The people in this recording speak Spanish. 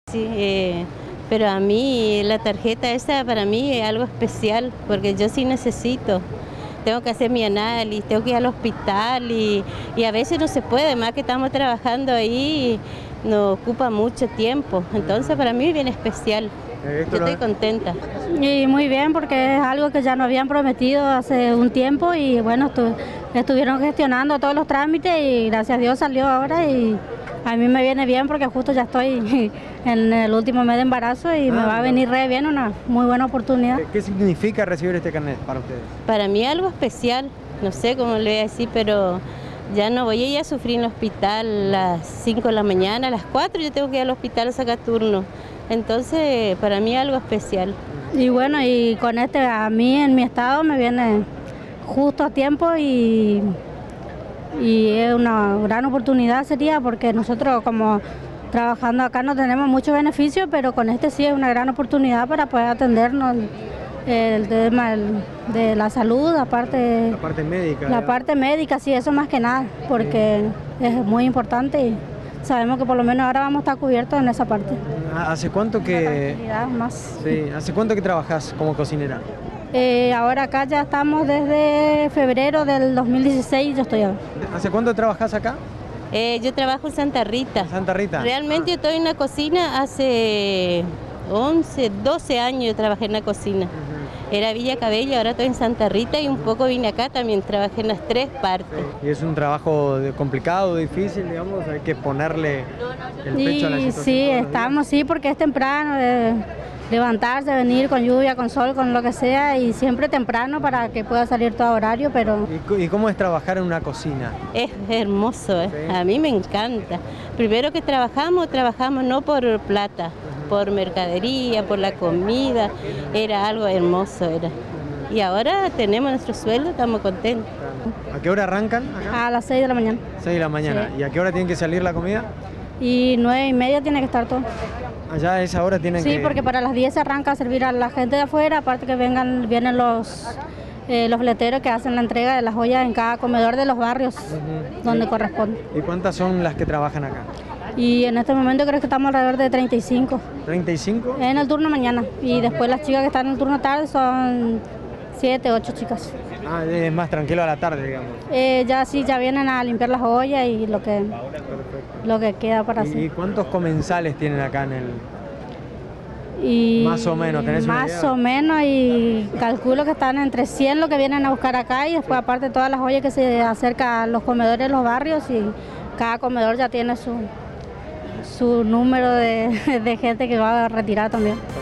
Sí, pero a mí la tarjeta esa para mí es algo especial, porque yo sí necesito. Tengo que hacer mi análisis, tengo que ir al hospital y a veces no se puede, más que estamos trabajando ahí, nos ocupa mucho tiempo. Entonces para mí es bien especial. Yo estoy contenta. Y muy bien, porque es algo que ya nos habían prometido hace un tiempo y bueno, estuvieron gestionando todos los trámites y gracias a Dios salió ahora y a mí me viene bien porque justo ya estoy en el último mes de embarazo y me va a venir re bien, una muy buena oportunidad. ¿Qué significa recibir este carnet para ustedes? Para mí algo especial, no sé cómo le voy a decir, pero ya no voy a ir a sufrir en el hospital a las 5 de la mañana, a las 4 yo tengo que ir al hospital a sacar turno. Entonces, para mí algo especial. Y bueno, y con a mí en mi estado me viene justo a tiempo y es una gran oportunidad sería porque nosotros como trabajando acá no tenemos muchos beneficios, pero con sí es una gran oportunidad para poder atendernos el tema de la salud, aparte la parte médica, sí, eso más que nada, porque es muy importante y sabemos que por lo menos ahora vamos a estar cubiertos en esa parte. ¿Hace cuánto que ¿Hace cuánto que trabajas como cocinera? Ahora acá ya estamos desde febrero del 2016, yo estoy acá. ¿Hace cuánto trabajas acá? Yo trabajo en Santa Rita. Santa Rita. Realmente yo estoy en la cocina hace 11, 12 años yo trabajé en la cocina. Era Villa Cabello, ahora estoy en Santa Rita y un poco vine acá, también trabajé en las 3 partes. ¿Y es un trabajo complicado, difícil, digamos? Hay que ponerle el pecho a la situación. Sí, estamos, sí, porque es temprano, levantarse, venir con lluvia, con sol, con lo que sea, y siempre temprano para que pueda salir todo horario, pero... ¿Y cómo es trabajar en una cocina? Es hermoso, ¿eh? Sí. A mí me encanta. Primero que trabajamos no por plata, por mercadería, por la comida, era algo hermoso, era. Y ahora tenemos nuestro sueldo, estamos contentos. ¿A qué hora arrancan acá? A las 6 de la mañana. 6 de la mañana. Sí. ¿Y a qué hora tienen que salir la comida? Y 9:30 tiene que estar todo. Allá a esa hora tienen que... Sí, porque para las 10 se arranca a servir a la gente de afuera, aparte que vienen los fleteros que hacen la entrega de las ollas en cada comedor de los barrios donde corresponde. ¿Y cuántas son las que trabajan acá? Y en este momento creo que estamos alrededor de 35. ¿35? En el turno mañana. Y después las chicas que están en el turno tarde son 7, 8 chicas. Ah, es más tranquilo a la tarde, digamos. Ya vienen a limpiar las ollas y lo que queda para hacer. ¿Y cuántos comensales tienen acá en el...? Más o menos, ¿tenés una idea? Más o menos, y calculo que están entre 100 los que vienen a buscar acá y después aparte todas las ollas que se acercan a los comedores de los barrios y cada comedor ya tiene su número de gente que va a retirar también.